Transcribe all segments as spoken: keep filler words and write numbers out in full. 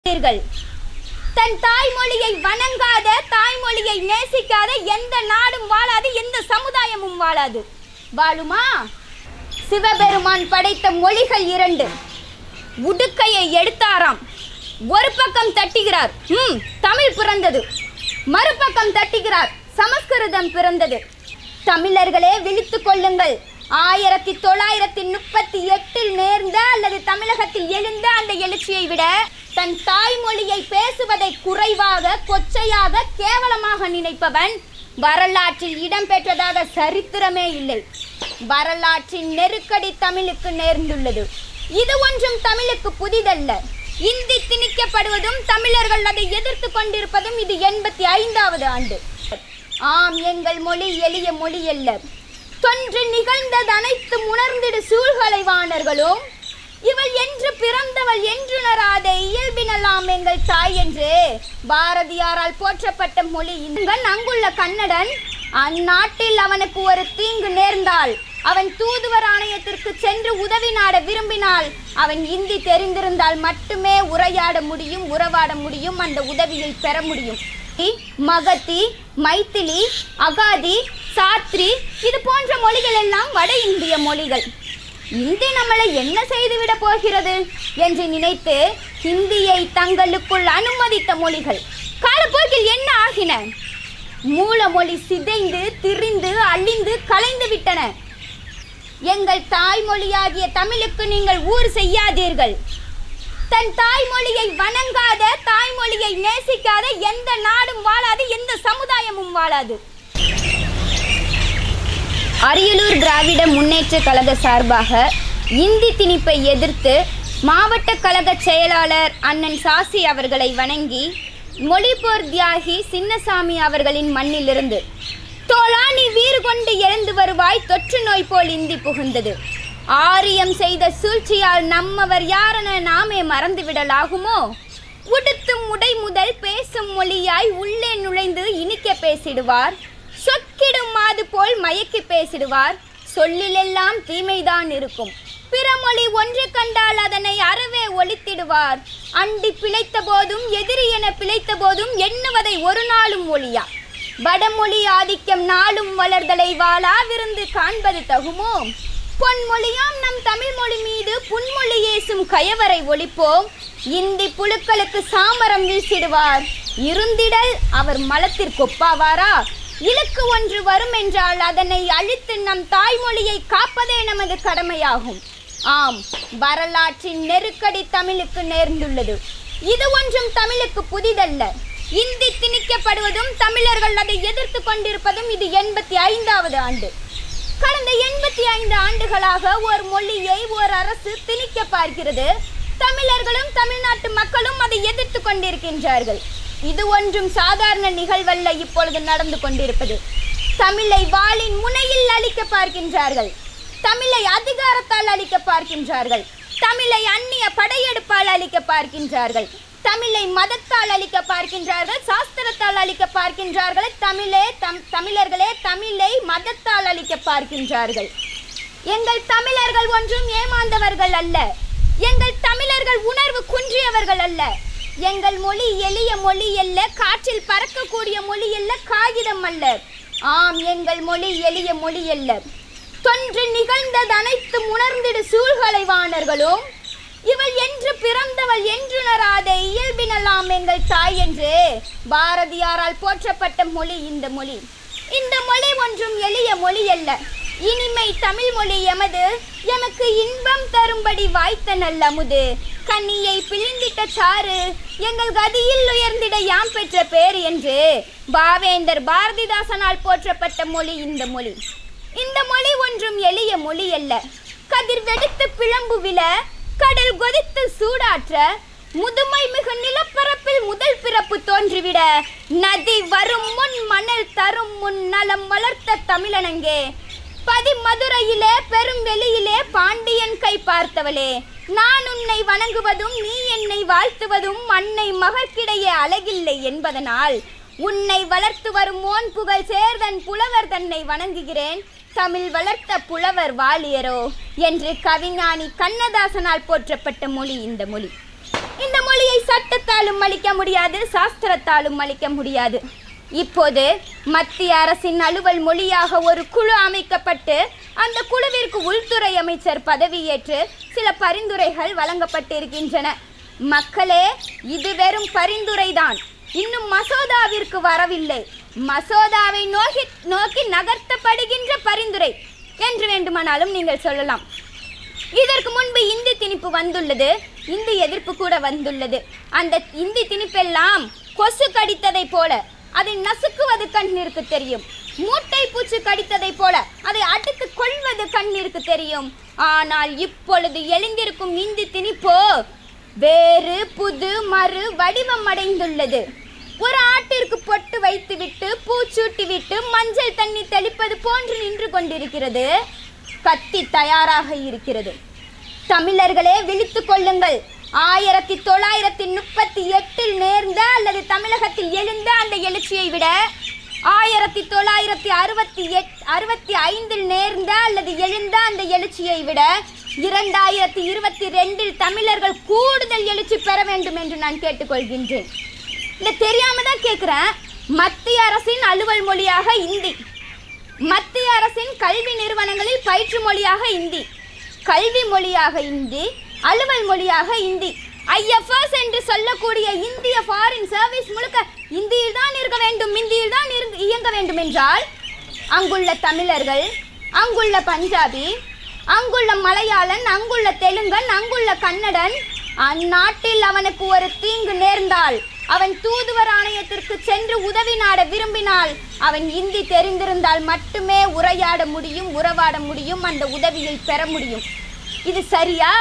தன் தாய்மொழியை வணங்காத, தாய்மொழியை நேசிக்காத எந்த நாடும் வாழாது, எந்த சமுதாயமும் வாழாது. வாழுமா? சிவபெருமான் படைத்த மொழிகள் இரண்டு. உடுக்கையை எடுத்தாராம், ஒரு பக்கம் தட்டுகிறார், ம் தமிழ் பிறந்தது. மறுபக்கம் தட்டுகிறார், சமஸ்கிருதம் பிறந்தது. தமிழர்களே விழித்துக் கொள்ளுங்கள். ஆயிரத்தி தொள்ளாயிரத்தி முப்பத்தி எட்டில் நேர்ந்த அல்லது தமிழகத்தில் எழுந்த அந்த எழுச்சியை விட தன் தாய்மொழியை பேசுவதை குறைவாக, கொச்சையாக, கேவலமாக நினைப்பவன் வரலாற்றில் இடம்பெற்றதாக சரித்திரமே இல்லை. வரலாற்றின் நெருக்கடி தமிழுக்கு நேர்ந்துள்ளது. இது ஒன்றும் தமிழுக்கு புதிதல்ல. இந்தி திணிக்கப்படுவதும் தமிழர்கள் அதை எதிர்த்து கொண்டிருப்பதும் இது எண்பத்தி ஐந்தாவது ஆண்டு. ஆம், எங்கள் மொழி எளிய மொழி அல்ல. தொன்று நிகழ்ந்தது அனைத்தும் உணர்ந்திடு சூழ்கலைவாணர்களும் இவள் என்று பிறந்தவள் என்றுணராத இயல்பினலாம் எங்கள் தாய் என்று பாரதியாரால் போற்றப்பட்ட மொழி. இங்கன் அங்குள்ள கன்னடன் அந்நாட்டில் அவனுக்கு ஒரு தீங்கு நேர்ந்தால் அவன் தூதுவர் ஆணையத்திற்கு சென்று உதவி நாட விரும்பினால் அவன் இந்தி தெரிந்திருந்தால் மட்டுமே உரையாட முடியும், உறவாட முடியும், அந்த உதவியை பெற முடியும். மகதி, மைத்திலி, அகாதி, சாத்ரி இது போன்ற மொழிகள் எல்லாம் வட இந்திய மொழிகள். இந்தி நம்மளை என்ன செய்துவிட போகிறது என்று நினைத்து ஹிந்தியை தங்களுக்குள் அனுமதித்த மொழிகள் காலப்போக்கில் என்ன ஆகின? மூல மொழி சிதைந்து, திரிந்து, அழிந்து, கலைந்து விட்டன. எங்கள் தாய்மொழியாகிய தமிழுக்கு நீங்கள் ஊர் செய்யாதீர்கள். தன் தாய்மொழியை வணங்காத, தாய்மொழியை நேசிக்காத எந்த நாடும் வாழாது, எந்த சமுதாயமும் வாழாது. அரியலூர் திராவிட முன்னேற்ற கழக சார்பாக இந்தி திணிப்பை எதிர்த்து மாவட்ட கழக செயலாளர் அண்ணன் சாசி அவர்களை வணங்கி மொழிப்போர் தியாகி சின்னசாமி அவர்களின் மண்ணிலிருந்து தோளா நீ வீறு கொண்டு எழுந்து வருவாய், தொற்று நோய் போல் இந்தி புகுந்தது. ஆரியம் செய்த சூழ்ச்சியால் நம்மவர் யாரென நாமே மறந்துவிடலாகுமோ? உடுத்தும் உடை முதல் பேசும் மொழியாய் உள்ளே நுழைந்து இனிக்க பேசிடுவார். சொக்கிடும் மாது போல் மயக்கி பேசிடுவார். சொல்லிலெல்லாம் தீமைதான் இருக்கும். பிற மொழி ஒன்று கண்டால் அதனை அறவே ஒழித்திடுவார். அண்டி பிழைத்த போதும் எதிரி என பிழைத்த போதும் எண்ணுவதை ஒரு நாளும் ஒழியா. வடமொழி ஆதிக்கம் நாளும் வளர்தலை வாழா விருந்து காண்பது தகுமோ? பொன்மொழியாம் நம் தமிழ் மொழி மீது புன்மொழி ஏசும் கயவரை ஒழிப்போம். இந்தி புழுக்களுக்கு சாமரம் வீசிடுவார். இருந்திடல் அவர் மலத்திற்கொப்பாவாரா? இலக்கு ஒன்று வரும் என்றால் அதனை அழித்து நம் தாய்மொழியை காப்பதே நமது கடமையாகும். ஆம், வரலாற்றின் நெருக்கடி தமிழுக்கு நேர்ந்துள்ளது. இது ஒன்றும் தமிழுக்கு புதிதல்ல. இந்தி திணிக்கப்படுவதும் தமிழர்கள் அதை எதிர்த்து கொண்டிருப்பதும் இது எண்பத்தி ஐந்தாவது ஆண்டு. கடந்த எண்பத்தி ஐந்து ஆண்டுகளாக ஒரு மொழியை ஒரு அரசு திணிக்க பார்க்கிறது. தமிழர்களும் தமிழ்நாட்டு மக்களும் அதை எதிர்த்து கொண்டிருக்கின்றார்கள். இது ஒன்றும் சாதாரண நிகழ்வல்ல. இப்பொழுது நடந்து கொண்டிருப்பது தமிழை வாளின் முனையில் அழிக்க பார்க்கின்றார்கள். தமிழை அதிகாரத்தால் அழிக்க பார்க்கின்றார்கள். தமிழை அந்நிய படையெடுப்பால் அழிக்க பார்க்கின்றார்கள். தமிழை மதத்தால் அழிக்க பார்க்கின்றார்கள். சாஸ்திரத்தால் அழிக்க பார்க்கின்றார்கள். தமிழே தம் தமிழர்களே தமிழை மதத்தால் அழிக்க பார்க்கின்றார்கள். எங்கள் தமிழர்கள் ஒன்றும் ஏமாந்தவர்கள் அல்ல. எங்கள் தமிழர்கள் உணர்வு குன்றியவர்கள் அல்ல. எங்கள் மொழி எளிய மொழி அல்ல, காற்றில் பறக்கக்கூடிய மொழி அல்ல, காகிதம் அல்ல. ஆம், எங்கள் மொழி எளிய மொழி அல்ல. தொன்று நிகழ்ந்தது அனைத்தும் உணர்ந்திடு சூழ்கலைவாணர்களும் இவள் என்று பிறந்தவள் என்றுணராத இயல்பினலாம் எங்கள் தாய் என்று பாரதியாரால் போற்றப்பட்ட மொழி இந்த மொழி. இந்த மொழி ஒன்றும் எளிய மொழி அல்ல. இனிமை தமிழ் மொழி எமது, எமக்கு இன்பம் தரும்படி வாய்த்த நல்ல அமுது. கண்ணியை பிழிந்திட்ட சாறு எங்கள் கதியில் உயர்ந்திட யாம் பெற்ற பேர் என்று பாவேந்தர் பாரதிதாசனால் போற்றப்பட்ட மொழி இந்த மொழி. இந்த மொழி ஒன்றும் எளிய மொழி அல்ல. கதிர் வெடித்து பிளம்பு விழ, கடல் கொதித்து சூடாற்ற, முதுமை மிகு நிலப்பரப்பில் முதல் பிறப்பு தோன்றிவிட, நதி வரும் முன் மணல் தரும் முன் நலம் வளர்த்த தமிழனங்கே, பதி மதுரையிலே பெரும் வெளியிலே பாண்டியன் கை பார்த்தவளே, நான் உன்னை வணங்குவதும் நீ என்னை வாழ்த்துவதும் அன்னை மகற்கிடையே அழகில்லை என்பதனால் உன்னை வளர்த்து வரும் ஓன் புகழ் சேர்தன் புலவர் தன்னை வணங்குகிறேன், தமிழ் வளர்த்த புலவர் வாழியரோ என்று கவிஞானி கண்ணதாசனால் போற்றப்பட்ட மொழி இந்த மொழி. இந்த மொழியை சட்டத்தாலும் அளிக்க முடியாது, சாஸ்திரத்தாலும் அளிக்க முடியாது. இப்போது மத்திய அரசின் அலுவல் மொழியாக ஒரு குழு அமைக்கப்பட்டு அந்த குழுவிற்கு உள்துறை அமைச்சர் பதவியேற்று சில பரிந்துரைகள் வழங்கப்பட்டிருக்கின்றன. மக்களே, இது வெறும் பரிந்துரைதான், இன்னும் மசோதாவிற்கு வரவில்லை. மசோதாவை நோக்கி நோக்கி நகர்த்தப்படுகின்ற பரிந்துரை என்று வேண்டுமானாலும் நீங்கள் சொல்லலாம். இதற்கு முன்பு இந்தி திணிப்பு வந்துள்ளது, இந்தி எதிர்ப்பு கூட வந்துள்ளது. அந்த இந்தி திணிப்பெல்லாம் கொசு கடித்ததை போல அதை நசுக்குவது கண்ணிற்கு தெரியும். மூட்டை பூச்சி கடித்ததை போல அதை அடித்து கொள்வது கண்ணிற்கு தெரியும். ஆனால் இப்பொழுது எழுந்திருக்கும் இந்தி திணிப்போ வேறு புது மறு வடிவம் அடைந்துள்ளது. ஒரு ஆட்டிற்கு பொட்டு வைத்துவிட்டு பூச்சூட்டி விட்டு மஞ்சள் தண்ணி தெளிப்பது போன்று நின்று கொண்டிருக்கிறது. கத்தி தயாராக இருக்கிறது. தமிழர்களே, விழித்துக் கொள்ளுங்கள். ஆயிரத்தி தொள்ளாயிரத்தி முப்பத்தி எட்டில் நேர்ந்த அல்லது தமிழகத்தில் எழுந்த அந்த எழுச்சியை விட ஆயிரத்தி தொள்ளாயிரத்தி அறுபத்தி எட் அறுபத்தி ஐந்தில் நேர்ந்த அல்லது எழுந்த அந்த எழுச்சியை விட இரண்டாயிரத்தி இருபத்தி ரெண்டில் தமிழர்கள் கூடுதல் எழுச்சி பெற வேண்டும் என்று நான் கேட்டுக்கொள்கின்றேன். இந்த தெரியாம தான் கேட்குறேன். மத்திய அரசின் அலுவல் மொழியாக இந்தி, மத்திய அரசின் கல்வி நிறுவனங்களில் பயிற்று மொழியாக இந்தி, கல்வி மொழியாக இந்தி, அலுவல் மொழியாக இந்தி. ஐஎஃப்எஸ் என்று சொல்லக்கூடிய இந்திய ஃபாரின் சர்வீஸ் முழுக்க இந்தியில் தான் இருக்க வேண்டும், இந்தியில் தான் இயங்க வேண்டும் என்றால் அங்குள்ள தமிழர்கள், அங்குள்ள பஞ்சாபி, அங்குள்ள மலையாளன், அங்குள்ள தெலுங்கன், அங்குள்ள கன்னடன், அந்நாட்டில் அவனுக்கு ஒரு தீங்கு நேர்ந்தால் அவன் தூதுவர் ஆணையத்திற்கு சென்று உதவி நாட விரும்பினால் அவன் இந்தி தெரிந்திருந்தால் மட்டுமே உரையாட முடியும், உறவாட முடியும், அந்த உதவியை பெற முடியும். இது சரியா?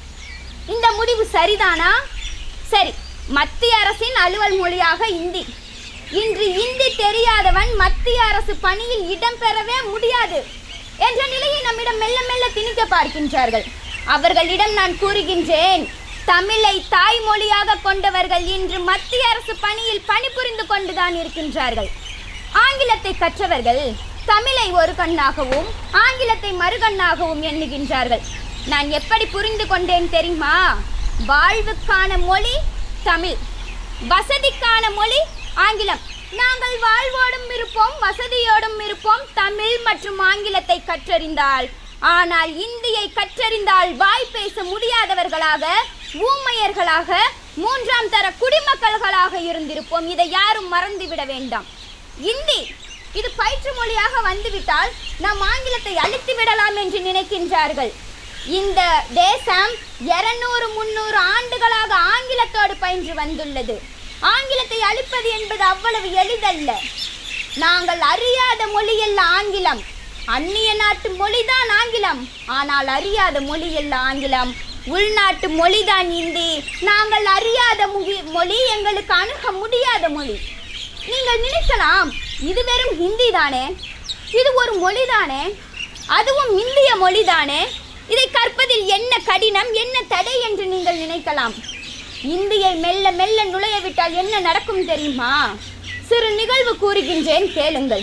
இந்த முடிவு சரிதானா? சரி, மத்திய அரசின் அலுவல் மொழியாக இந்தி. இன்று இந்தி தெரியாதவன் மத்திய அரசு பணியில் இடம்பெறவே முடியாது என்ற நிலையை நம்மிடம் மெல்ல மெல்ல திணிக்க பார்க்கின்றார்கள். அவர்களிடம் நான் கூறுகின்றேன், தமிழை தாய்மொழியாக கொண்டவர்கள் இன்று மத்திய அரசு பணியில் பணிபுரிந்து கொண்டுதான் இருக்கின்றார்கள். ஆங்கிலத்தை கற்றவர்கள் தமிழை ஒரு கண்ணாகவும் ஆங்கிலத்தை மறுகண்ணாகவும் எண்ணுகின்றார்கள். நான் எப்படி புரிந்து கொண்டேன் தெரியுமா? வாழ்வுக்கான மொழி தமிழ், வசதிக்கான மொழி ஆங்கிலம். நாங்கள் வாழ்வோடும் இருப்போம், வசதியோடும் இருப்போம் தமிழ் மற்றும் ஆங்கிலத்தை கற்றறிந்தால். ஆனால் இந்தியை கற்றறிந்தால் வாய் பேச முடியாதவர்களாக, ஊமையர்களாக, மூன்றாம் தர குடிமக்கள்களாக இருந்திருப்போம். இதை யாரும் மறந்துவிட வேண்டாம். இந்தி இது பயிற்று மொழியாக வந்துவிட்டால் நாம் ஆங்கிலத்தை அழித்து விடலாம் என்று நினைக்கின்றார்கள். இந்த தேசம் இருநூறு முன்னூறு ஆண்டுகளாக ஆங்கிலத்தோடு பயின்று வந்துள்ளது. ஆங்கிலத்தை அழிப்பது என்பது அவ்வளவு எளிதல்ல. நாங்கள் அறியாத மொழியல்ல ஆங்கிலம், அந்நிய நாட்டு மொழிதான் ஆங்கிலம். ஆனால் அறியாத மொழியல்ல ஆங்கிலம், உள்நாட்டு மொழிதான் இந்தி. நாங்கள் அறியாத மொழி எங்களுக்கு அணுக முடியாத மொழி. நீங்கள் நினைக்கலாம், இது வெறும் ஹிந்தி தானே, இது ஒரு மொழி தானே, அதுவும் இந்திய மொழி தானே, இதை கற்பதில் என்ன கடினம், என்ன தடை என்று நீங்கள் நினைக்கலாம். இந்தியை மெல்ல மெல்ல நுழைய விட்டால் என்ன நடக்கும் தெரியுமா? சிறு நிகழ்வு கூறுகின்றேன், கேளுங்கள்.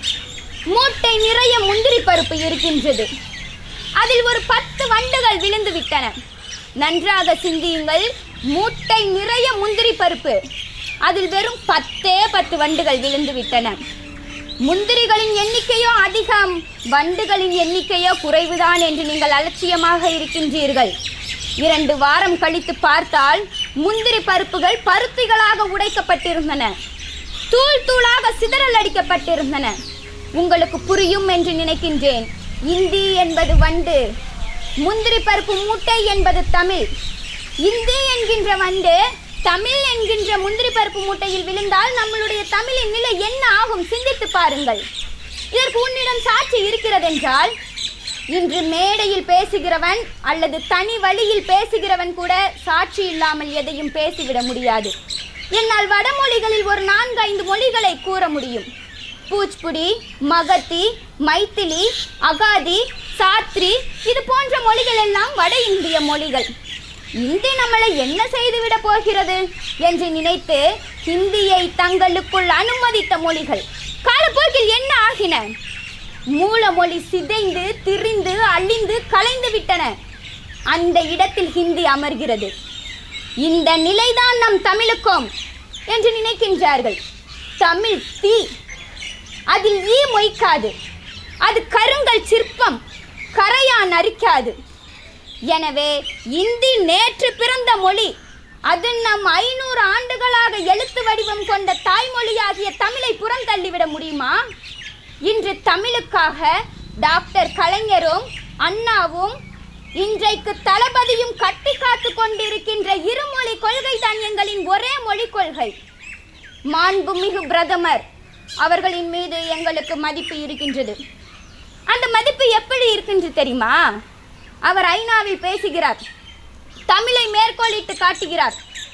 மூட்டை நிறைய முந்திரி பருப்பு இருக்கின்றது. அதில் ஒரு பத்து வண்டுகள் விழுந்து விட்டன. நன்றாக சிந்தியுங்கள். மூட்டை நிறைய முந்திரி பருப்பு, அதில் வெறும் பத்தே பத்து வண்டுகள் விழுந்து விட்டன. முந்திரிகளின் எண்ணிக்கையோ அதிகம், வண்டுகளின் எண்ணிக்கையோ குறைவுதான் என்று நீங்கள் அலட்சியமாக இருக்கின்றீர்கள். இரண்டு வாரம் கழித்து பார்த்தால் முந்திரி பருப்புகள் பருத்திகளாக உடைக்கப்பட்டிருந்தன, தூள் தூளாக சிதறல் அடிக்கப்பட்டிருந்தன. உங்களுக்கு புரியும் என்று நினைக்கின்றேன். இந்தி என்பது வண்டு, முந்திரி பருப்பு மூட்டை என்பது தமிழ். இந்தி என்கின்ற வண்டு தமிழ் என்கின்ற முந்திரி பருப்பு மூட்டையில் விழுந்தால் நம்மளுடைய தமிழின் நிலை என்ன ஆகும்? சிந்தித்து பாருங்கள். இதற்கு உன்னிடம் சாட்சி இருக்கிறதென்றால் இன்று மேடையில் பேசுகிறவன் அல்லது தனி வழியில் பேசுகிறவன் கூட சாட்சி இல்லாமல் எதையும் பேசிவிட முடியாது. என்னால் வடமொழிகளில் ஒரு நான்கு ஐந்து மொழிகளை கூற முடியும். பூச்புடி, மகத்தி, மைத்திலி, அகாதி, சாத்ரி, இது போன்ற மொழிகள் எல்லாம் வட இந்திய மொழிகள். இந்தி நம்மளை என்ன செய்துவிட போகிறது என்று நினைத்து ஹிந்தியை தங்களுக்குள் அனுமதித்த மொழிகள் காலப்போக்கில் என்ன ஆகின? மூல மொழி சிதைந்து திரிந்து அழிந்து கலைந்து விட்டன. அந்த இடத்தில் ஹிந்தி அமர்கிறது. இந்த நிலைதான் நம் தமிழுக்கும் என்று நினைக்கின்றார்கள். தமிழ் தீ, அதில் ஈ மொய்க்காது, அது கருங்கல் சிற்பம், கரையா நரிக்காது. எனவே இந்தி நேற்று பிறந்த மொழி, அது நம் ஐநூறு ஆண்டுகளாக எழுத்து வடிவம் கொண்ட தாய்மொழியாகிய தமிழை புறந்தள்ளிவிட முடியுமா? இன்று தமிழுக்காக டாக்டர் கலைஞரும் அண்ணாவும் இன்றைக்கு தளபதியும் கட்டி காத்து கொண்டிருக்கின்ற இருமொழி கொள்கை தான் எங்களின் ஒரே மொழி கொள்கை. மாண்புமிகு பிரதமர் அவர்களின் மீது எங்களுக்கு மதிப்பு இருக்கின்றது. அந்த மதிப்பு எப்படி இருக்கின்றது தெரியுமா? அவர் ஐநாவில் பேசுகிறார், தமிழை மேற்கோளிட்டு காட்டுகிறார்,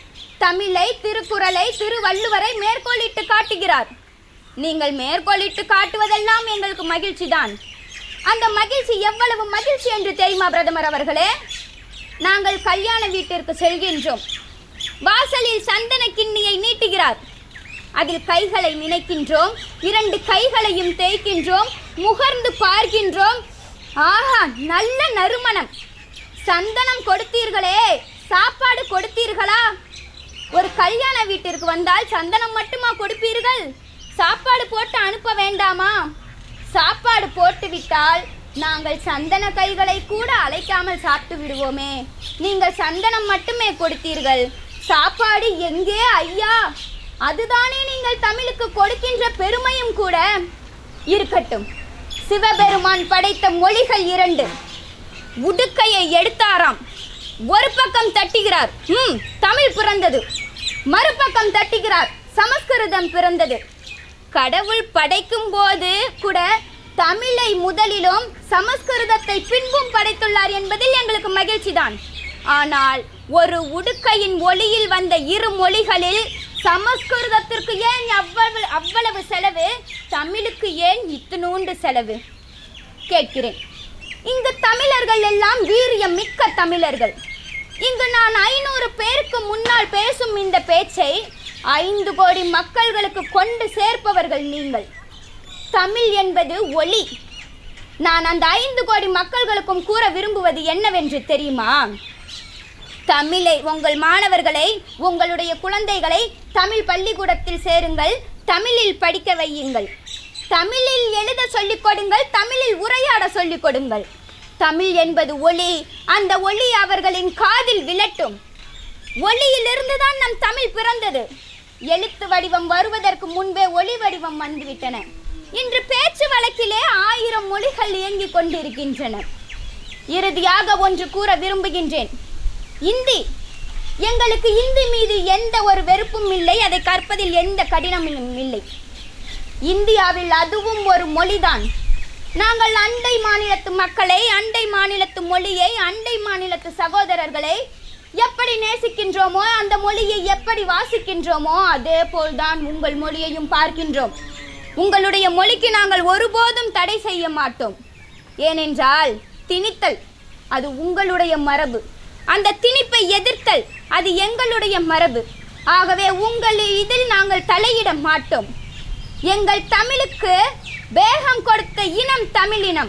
தமிழை, திருக்குறளை, திருவள்ளுவரை மேற்கோளிட்டு காட்டுகிறார். நீங்கள் மேற்கோளிட்டு காட்டுவதெல்லாம் எங்களுக்கு மகிழ்ச்சி தான். அந்த மகிழ்ச்சி எவ்வளவு மகிழ்ச்சி என்று தெரியுமா பிரதமர் அவர்களே? நாங்கள் கல்யாண வீட்டிற்கு செல்கின்றோம், வாசலில் சந்தன கிண்ணியை நீட்டுகிறார், அதில் கைகளை நினைக்கின்றோம், இரண்டு கைகளையும் தேய்க்கின்றோம், முகர்ந்து பார்க்கின்றோம். ஆஹா, நல்ல நறுமணம். சந்தனம் கொடுத்தீர்களே, சாப்பாடு கொடுத்தீர்களா? ஒரு கல்யாண வீட்டிற்கு வந்தால் சந்தனம் மட்டுமா கொடுப்பீர்கள்? சாப்பாடு போட்டு அனுப்ப வேண்டாமா? சாப்பாடு போட்டு விட்டால் நாங்கள் சந்தன கைகளை கூட அழைக்காமல் சாப்பிட்டு விடுவோமே. நீங்கள் சந்தனம் மட்டுமே கொடுத்தீர்கள், சாப்பாடு எங்கே ஐயா? அதுதானே நீங்கள் தமிழுக்கு கொடுக்கின்ற பெருமையும் கூட. இருக்கட்டும், சிவபெருமான் படைத்த மொழிகள் இரண்டு. உடுக்கையை எடுத்தாராம், ஒரு பக்கம் தட்டுகிறார், ம் தமிழ் பிறந்தது. மறுபக்கம் தட்டுகிறார், சமஸ்கிருதம் பிறந்தது. கடவுள் படைக்கும் போது கூட தமிழை முதலிலும் சமஸ்கிருதத்தை பின்பும் படைத்துள்ளார் என்பதில் எங்களுக்கு மகிழ்ச்சி தான். ஆனால் ஒரு உடுக்கையின் ஒளியில் வந்த இரு மொழிகளில் சமஸ்கிருதத்திற்கு ஏன் அவ்வளவு அவ்வளவு செலவு, தமிழுக்கு ஏன் இத்தினூண்டு செலவு கேட்கிறேன். இங்கு தமிழர்கள் எல்லாம் வீரியம் மிக்க தமிழர்கள். இங்கு நான் ஐநூறு பேருக்கு முன்னால் பேசும் இந்த பேச்சை ஐந்து கோடி மக்கள்களுக்கு கொண்டு சேர்ப்பவர்கள் நீங்கள். தமிழ் என்பது ஒளி. நான் அந்த ஐந்து கோடி மக்கள்களுக்கும் கூற விரும்புவது என்னவென்று தெரியுமா? தமிழை, உங்கள் மாணவர்களை, உங்களுடைய குழந்தைகளை தமிழ் பள்ளிக்கூடத்தில் சேருங்கள், தமிழில் படிக்க வையுங்கள், தமிழில் எழுத சொல்லிக் கொடுங்கள், தமிழில் உரையாட சொல்லிக் கொடுங்கள். தமிழ் என்பது ஒளி, அந்த ஒளி அவர்களின் காதில் விழட்டும். ஒளியிலிருந்து தான் நம் தமிழ் பிறந்தது. எழுத்து வடிவம் வருவதற்கு முன்பே ஒளி வடிவம் வந்துவிட்டன. இன்று பேச்சு வழக்கிலே ஆயிரம் மொழிகள் இயங்கிக் கொண்டிருக்கின்றன. இறுதியாக ஒன்று கூற விரும்புகின்றேன். இந்தி, எங்களுக்கு இந்தி மீது எந்த ஒரு வெறுப்பும் இல்லை, அதை கற்பதில் எந்த கடினமும் இல்லை. இந்தியாவில் அதுவும் ஒரு மொழிதான். நாங்கள் அண்டை மாநிலத்து மக்களை, அண்டை மாநிலத்து மொழியை, அண்டை மாநிலத்து சகோதரர்களை எப்படி நேசிக்கின்றோமோ, அந்த மொழியை எப்படி வாசிக்கின்றோமோ, அதே போல்தான் உங்கள் மொழியையும் பார்க்கின்றோம். உங்களுடைய மொழிக்கு நாங்கள் ஒருபோதும் தடை செய்ய மாட்டோம். ஏனென்றால் திணித்தல் அது உங்களுடைய மரபு, அந்த திணிப்பை எதிர்த்தல் அது எங்களுடைய மரபு. ஆகவே உங்கள் இதில் நாங்கள் தலையிட மாட்டோம். எங்கள் தமிழுக்கு வேகம் கொடுத்த இனம் தமிழினம்.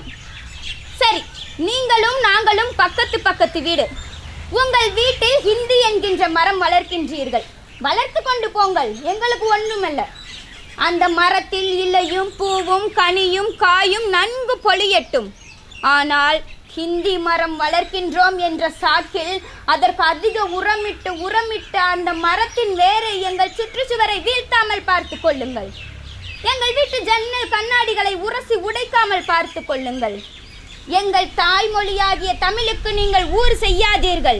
சரி, நீங்களும் நாங்களும் பக்கத்து பக்கத்து வீடு. உங்கள் வீட்டில் ஹிந்தி என்கின்ற மரம் வளர்க்கின்றீர்கள், வளர்த்து கொண்டு போங்கள், எங்களுக்கு ஒன்றுமல்ல. அந்த மரத்தில் இலையும் பூவும் கனியும் காயும் நன்கு பொழியட்டும். ஆனால் ஹிந்தி மரம் வளர்க்கின்றோம் என்ற சாக்கில் அதற்கு அதிக உரமிட்டு உரமிட்டு அந்த மரத்தின் வேரை எங்கள் சுற்றுச்சுவரை வீழ்த்தாமல் பார்த்து கொள்ளுங்கள். எங்கள் வீட்டு ஜன்னல் கண்ணாடிகளை உரசி உடைக்காமல் பார்த்து கொள்ளுங்கள். எங்கள் தாய்மொழியாகிய தமிழுக்கு நீங்கள் ஊர் செய்யாதீர்கள்.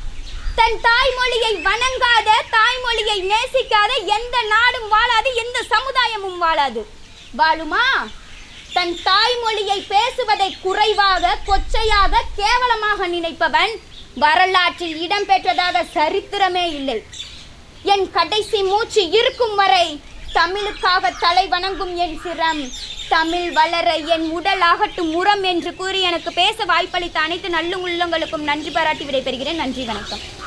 தன் தாய்மொழியை வணங்காத, தாய்மொழியை நேசிக்காத எந்த நாடும் வாழாது, எந்த சமுதாயமும் வாழாது. வாழுமா? தன் தாய்மொழியை பேசுவதை குறைவாக, கொச்சையாக, கேவலமாக நினைப்பவன் வரலாற்றில் இடம்பெற்றதாக சரித்திரமே இல்லை. என் கடைசி மூச்சு இருக்கும் வரை தமிழுக்காக தலை வணங்கும் என் சிரம், தமிழ் வளர என் உடல் ஆகட்டும் உரம் என்று கூறி எனக்கு பேச வாய்ப்பளித்த அனைத்து நல்ல உள்ளங்களுக்கும் நன்றி பாராட்டி விடைபெறுகிறேன். நன்றி, வணக்கம்.